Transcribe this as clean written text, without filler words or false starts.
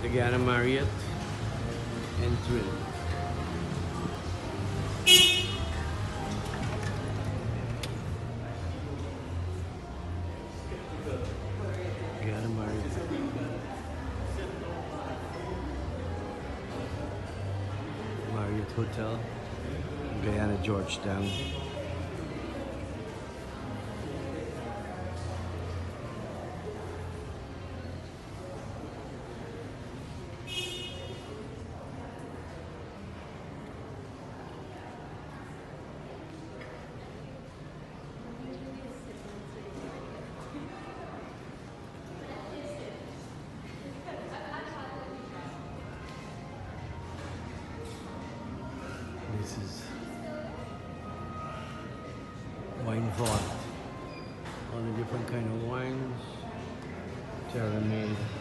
Guyana Marriott and Thrill. Guyana Marriott. Marriott Hotel, Guyana, Georgetown. This is wine vault. All the different kind of wines. Tailor made.